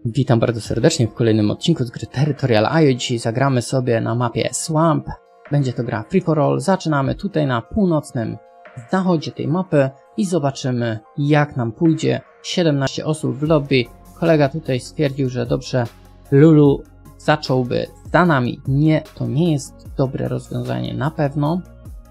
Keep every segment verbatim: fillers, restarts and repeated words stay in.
Witam bardzo serdecznie w kolejnym odcinku z gry Territorial I O. Dzisiaj zagramy sobie na mapie Swamp. Będzie to gra Free for All. Zaczynamy tutaj na północnym zachodzie tej mapy i zobaczymy, jak nam pójdzie. siedemnaście osób w lobby. Kolega tutaj stwierdził, że dobrze Lulu zacząłby za nami. Nie, to nie jest dobre rozwiązanie na pewno.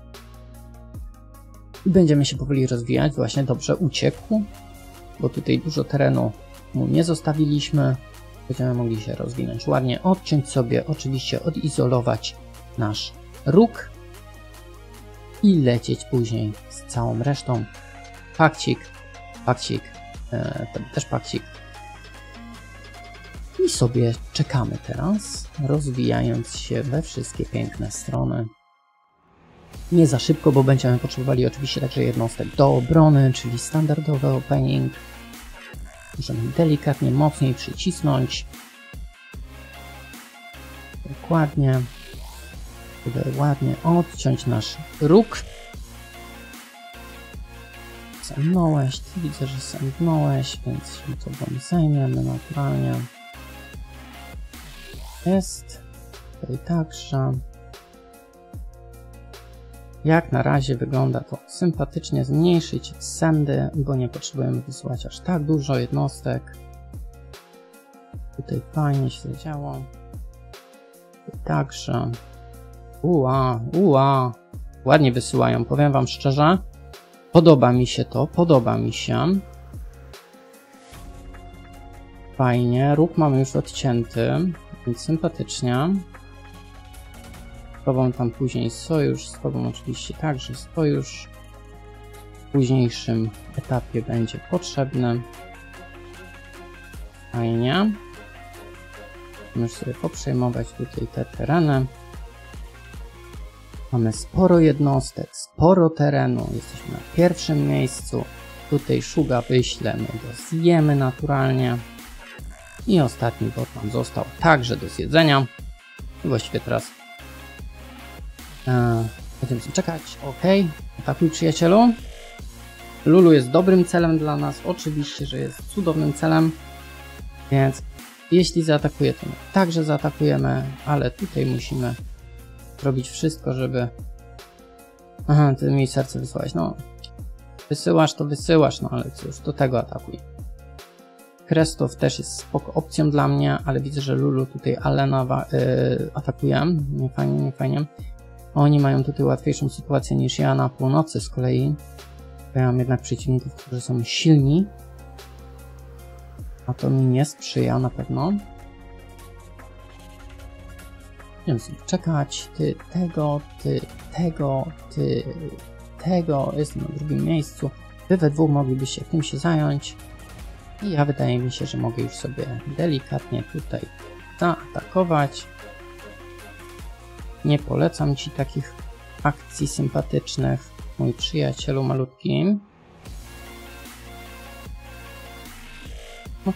I będziemy się powoli rozwijać. Właśnie dobrze uciekł, bo tutaj dużo terenu mu nie zostawiliśmy. Będziemy mogli się rozwinąć ładnie, odciąć sobie, oczywiście odizolować nasz róg i lecieć później z całą resztą. Pakcik, pakcik, e, to też pakcik. I sobie czekamy teraz, rozwijając się we wszystkie piękne strony. Nie za szybko, bo będziemy potrzebowali oczywiście także jednostek do obrony, czyli standardowy opening. Możemy delikatnie mocniej przycisnąć. Dokładnie. Tutaj ładnie odciąć nasz róg. Sędnąłeś, ty widzę, że sędnąłeś, więc się tobą zajmiemy naturalnie. Jest. Tutaj także. Jak na razie wygląda to sympatycznie. Zmniejszyć sędy, bo nie potrzebujemy wysyłać aż tak dużo jednostek. Tutaj fajnie się zadziało. Tutaj także. Ua, ua. Ładnie wysyłają, powiem wam szczerze. Podoba mi się to, podoba mi się. Fajnie, róg mamy już odcięty, więc sympatycznie. Z tobą tam później sojusz, z tobą oczywiście także sojusz w późniejszym etapie będzie potrzebny. Fajnie. Możesz sobie poprzejmować tutaj te tereny. Mamy sporo jednostek, sporo terenu. Jesteśmy na pierwszym miejscu. Tutaj Shuga wyślę, my go zjemy naturalnie. I ostatni bot nam został także do zjedzenia. I właściwie teraz Eee, będziemy sobie czekać. Ok, atakuj przyjacielu. Lulu jest dobrym celem dla nas. Oczywiście, że jest cudownym celem. Więc jeśli zaatakuje, to my także zaatakujemy. Ale tutaj musimy robić wszystko, żeby... Aha, ty mi serce wysłałeś. No, wysyłasz to wysyłasz, no ale cóż, do tego atakuj. Krestow też jest spoko opcją dla mnie, ale widzę, że Lulu tutaj Alena yy, atakuje. Nie fajnie, nie fajnie. Oni mają tutaj łatwiejszą sytuację niż ja na północy z kolei. Ja mam jednak przeciwników, którzy są silni. A to mi nie sprzyja na pewno. Będziemy sobie czekać. Ty tego, ty tego, ty tego. Jestem na drugim miejscu. Wy we dwóch moglibyście tym się zająć. I ja wydaje mi się, że mogę już sobie delikatnie tutaj zaatakować. Nie polecam ci takich akcji sympatycznych, mój przyjacielu malutki. Ok.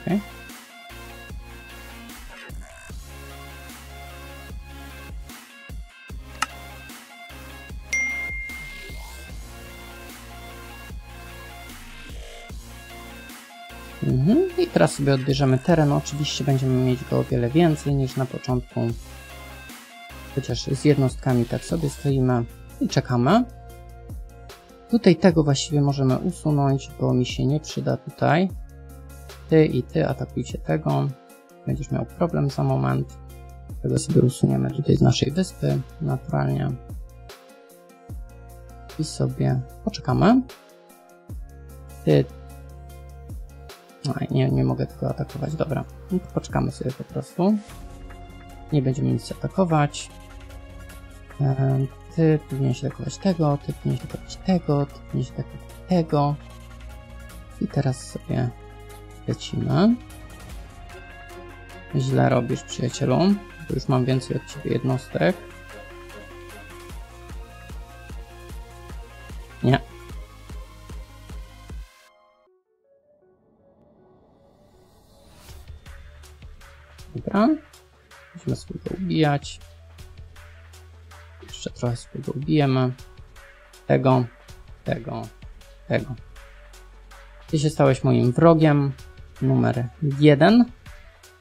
Mhm. I teraz sobie odbierzemy teren. Oczywiście będziemy mieć go o wiele więcej niż na początku. Chociaż z jednostkami tak sobie stoimy i czekamy. Tutaj tego właściwie możemy usunąć, bo mi się nie przyda tutaj. Ty i ty atakujcie tego. Będziesz miał problem za moment. Tego sobie usuniemy tutaj z naszej wyspy naturalnie. I sobie poczekamy. Ty. No, nie, nie mogę tego atakować. Dobra, no to poczekamy sobie po prostu. Nie będziemy nic atakować. Ty powinieneś atakować tego, ty powinieneś atakować tego, ty powinieneś atakować tego. I teraz sobie lecimy. Źle robisz, przyjacielu, bo już mam więcej od ciebie jednostek. Nie. Dobra. Musimy sobie go ubijać. Jeszcze trochę sobie go ubijemy. Tego, tego, tego. Ty się stałeś moim wrogiem numer jeden.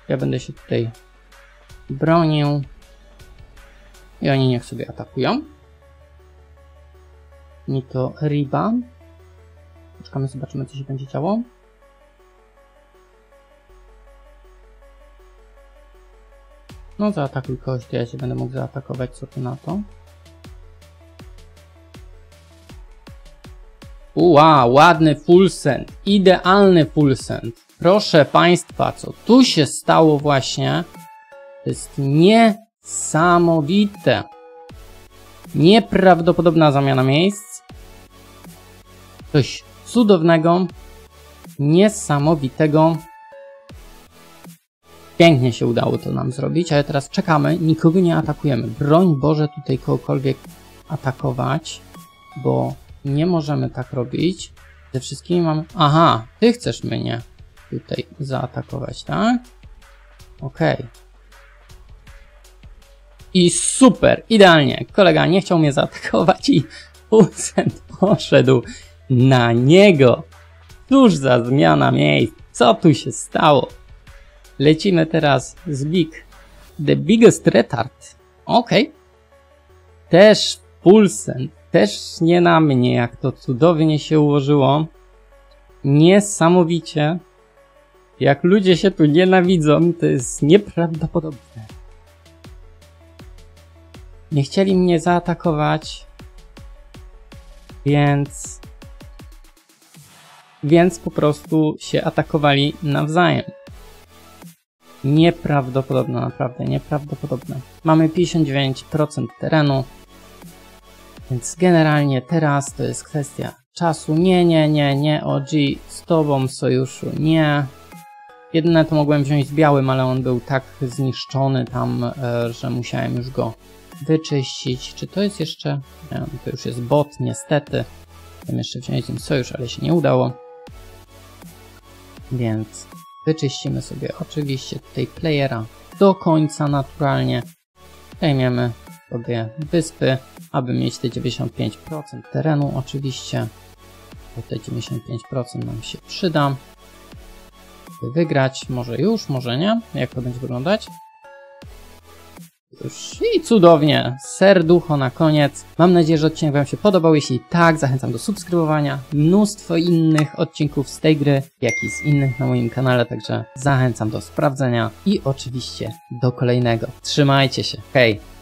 Ja będę się tutaj bronił. I oni niech sobie atakują. Mi to Riba. Poczekamy, zobaczymy, co się będzie działo. No zaatakuj kogoś, to ja się będę mógł zaatakować, co ty na to? Ua, ładny full send, idealny full send. Proszę Państwa, co tu się stało właśnie, to jest niesamowite. Nieprawdopodobna zamiana miejsc. Coś cudownego, niesamowitego. Pięknie się udało to nam zrobić, ale teraz czekamy, nikogo nie atakujemy. Broń Boże tutaj kogokolwiek atakować, bo nie możemy tak robić. Ze wszystkimi mamy... Aha, ty chcesz mnie tutaj zaatakować, tak? Okej. Okay. I super, idealnie. Kolega nie chciał mnie zaatakować i Pulsent poszedł na niego. Cóż za zmiana miejsc. Co tu się stało? Lecimy teraz z Big. The Biggest Retard. Okej. Okay. Też Pulsent. Też nie na mnie, jak to cudownie się ułożyło. Niesamowicie. Jak ludzie się tu nienawidzą, to jest nieprawdopodobne. Nie chcieli mnie zaatakować, więc... Więc po prostu się atakowali nawzajem. Nieprawdopodobne, naprawdę nieprawdopodobne. Mamy pięćdziesiąt dziewięć procent terenu, więc generalnie teraz to jest kwestia czasu. Nie, nie, nie, nie, O G, z tobą sojuszu, nie. Jedyne to mogłem wziąć z białym, ale on był tak zniszczony tam, że musiałem już go wyczyścić. Czy to jest jeszcze... Nie, to już jest bot, niestety. Chciałem jeszcze wziąć z nim sojusz, ale się nie udało. Więc wyczyścimy sobie oczywiście tutaj playera do końca naturalnie. Zajmiemy sobie wyspy, aby mieć te dziewięćdziesiąt pięć procent terenu oczywiście. Bo te dziewięćdziesiąt pięć procent nam się przyda. By wygrać, może już, może nie. Jak to będzie wyglądać? Już i cudownie, serducho na koniec. Mam nadzieję, że odcinek Wam się podobał. Jeśli tak, zachęcam do subskrybowania. Mnóstwo innych odcinków z tej gry, jak i z innych na moim kanale, także zachęcam do sprawdzenia i oczywiście do kolejnego. Trzymajcie się, hej!